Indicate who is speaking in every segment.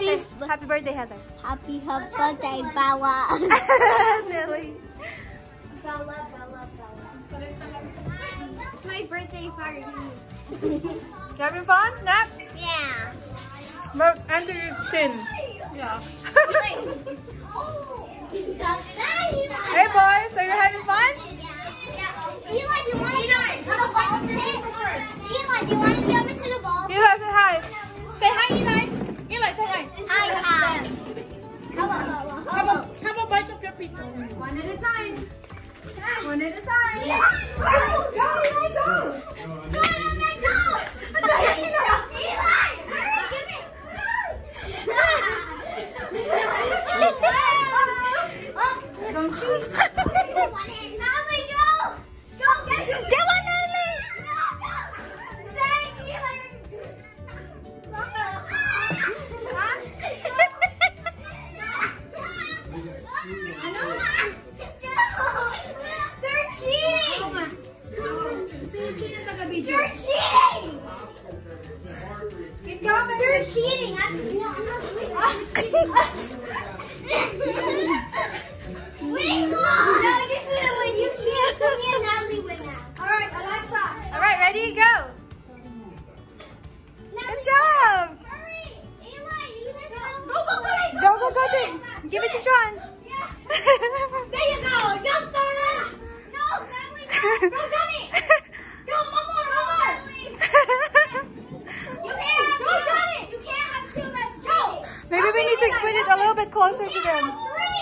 Speaker 1: Happy birthday, Heather.
Speaker 2: Happy birthday, Bella.
Speaker 1: Silly.
Speaker 2: Bella. It's my birthday party.
Speaker 1: You having fun, Nat?
Speaker 2: Yeah.
Speaker 1: But under your chin. Yeah. Hey boys, are you having fun?
Speaker 2: Eli, do you want to jump into the ball pit? Eli, do you want to jump into the ball pit?
Speaker 1: Eli, say hi.
Speaker 3: Say hi, Eli. Eli, say hi.
Speaker 2: Hi. Hello.
Speaker 3: Have a bite of your pizza.
Speaker 1: One at a time. One at a time.
Speaker 2: Go, Eli, go. Go, Eli, go. Eli, hurry, give me.
Speaker 1: Don't shoot.
Speaker 2: Natalie, go. Go, get it.
Speaker 1: Get one, Natalie.
Speaker 2: Thanks, Eli. They're cheating! They're cheating!
Speaker 1: Keep going.
Speaker 2: They're cheating! I'm not cheating. Wait, no, you couldn't win. You cheated, so me and Natalie win now.
Speaker 1: Alright, Alexa. Alright, ready, go. Good job.
Speaker 2: Hurry! Eli, you need to go.
Speaker 1: Go. Give it to John.
Speaker 2: Yeah. There you go. Go, Starla. No, Natalie. Go, Johnny. Go, one more. You can't have two. Johnny. You can't have two. Let's go.
Speaker 1: Maybe we need to put it a little bit closer to them.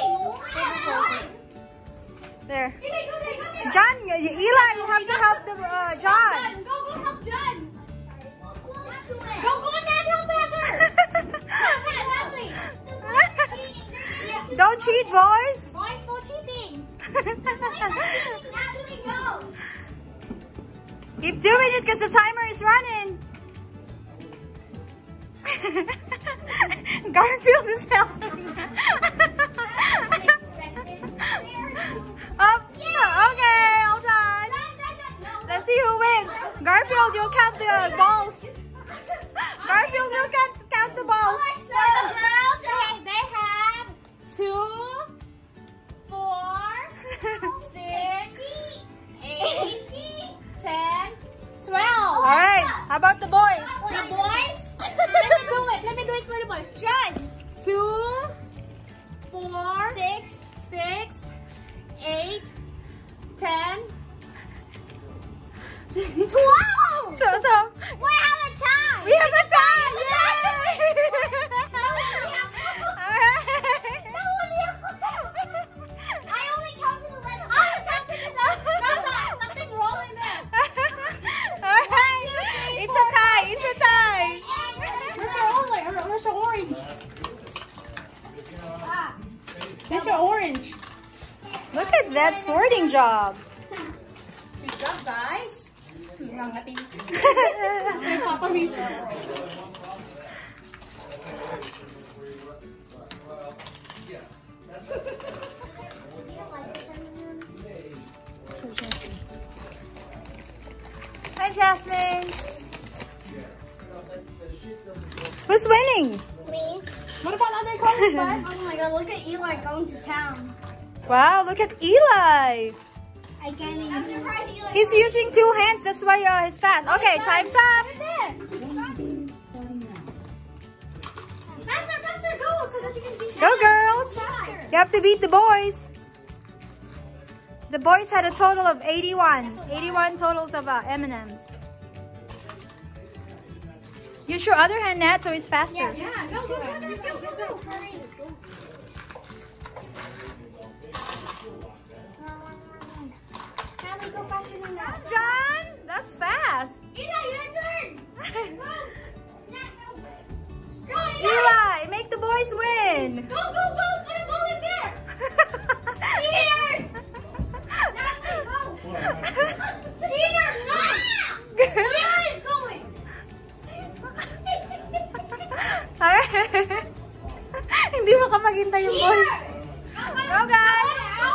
Speaker 1: There. John, Eli, you have to help the John.
Speaker 2: Go help John. Go and help Heather. Natalie.
Speaker 1: Don't cheat, boys.
Speaker 2: Boys, no cheating. Natalie, go.
Speaker 1: Keep doing it because the timer is running. Garfield is helping. Oh, okay, all done. Let's see who wins. Garfield, you'll count the balls. Garfield, you'll count the balls.
Speaker 2: For the girls, they have 2, 4, 6, 8, 10, 12.
Speaker 1: All right, how about the boys?
Speaker 2: The boys? Let me do it for the boys. John.
Speaker 3: 2, 4,
Speaker 2: 6,
Speaker 3: 8, 10.
Speaker 2: 12.
Speaker 1: So,
Speaker 2: We have a tie.
Speaker 1: we have a tie. Yay! All right.
Speaker 2: I only counted 11. I counted 11. No, something wrong in there.
Speaker 1: All right. It's a tie. It's a tie.
Speaker 3: Where's your orange? Where's your orange?
Speaker 1: Look at that sorting job.
Speaker 3: Good job, guys. Papa Misa.
Speaker 1: Hi, Jasmine. Who's winning?
Speaker 2: Me.
Speaker 3: What about other colors, bud?
Speaker 2: Oh my god, look at Eli going to town.
Speaker 1: Wow, look at Eli.
Speaker 2: I can't even. I'm surprised Eli.
Speaker 1: He's using 2 hands. That's why he's fast. Okay, time's up.
Speaker 2: Faster, go so that you can beat
Speaker 1: Go, girls. You have to beat the boys. The boys had a total of 81. 81 totals of M&Ms. Use your other hand, Nat, so it's faster.
Speaker 2: Yeah, go. Natalie, go faster than that.
Speaker 1: John, that's fast.
Speaker 2: Eli, your turn. Go. Go,
Speaker 1: Eli, make the boys win.
Speaker 2: Go. Put a ball in there. Cheaters. Natalie, go. Cheaters, no. Eli's going.
Speaker 1: Hindi mo ka maghintay yung boys. Go, guys.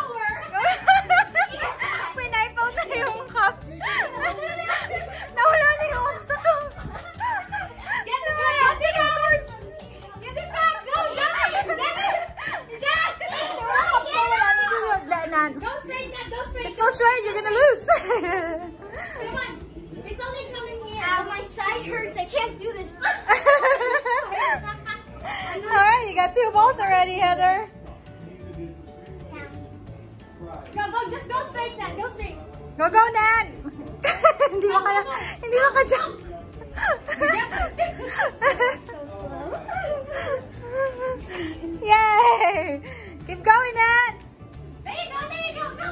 Speaker 1: Pinaipaw na yung cups. Nawala na yung oso.
Speaker 2: Get the cups. Get this cup.
Speaker 1: Nan.
Speaker 2: Go straight, Dad. Go straight.
Speaker 1: Just go straight. You're gonna lose.
Speaker 2: Come on. It's only coming here. Ow, my side hurts. I can't do this.
Speaker 1: Alright, you got 2 balls already, Heather.
Speaker 2: Go. Just go straight, Dad. Go straight.
Speaker 1: Go, Nan. Hindi mo jump.
Speaker 2: So slow.
Speaker 1: Yay! Keep going, Nan.
Speaker 2: There you go. Go.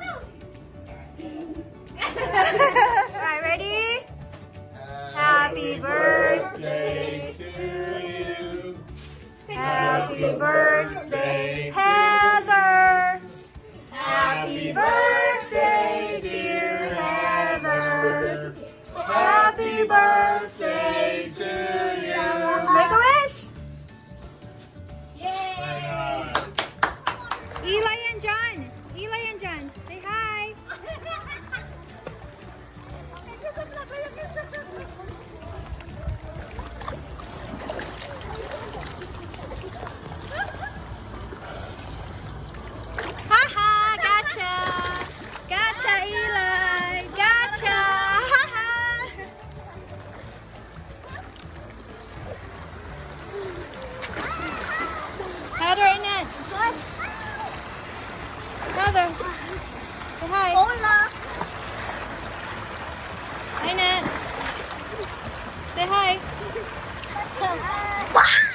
Speaker 1: Alright, ready? Happy birthday
Speaker 4: to you.
Speaker 1: Happy birthday, Heather. Happy birthday, dear Heather. Happy birthday to you. Make a wish.
Speaker 2: Yay.
Speaker 1: Eli and John. Say hi. Haha, gotcha, Eli, gotcha, haha. Heather and Ned. Heather, say hi.
Speaker 2: Hola.
Speaker 1: Hi, Ned. Say hi.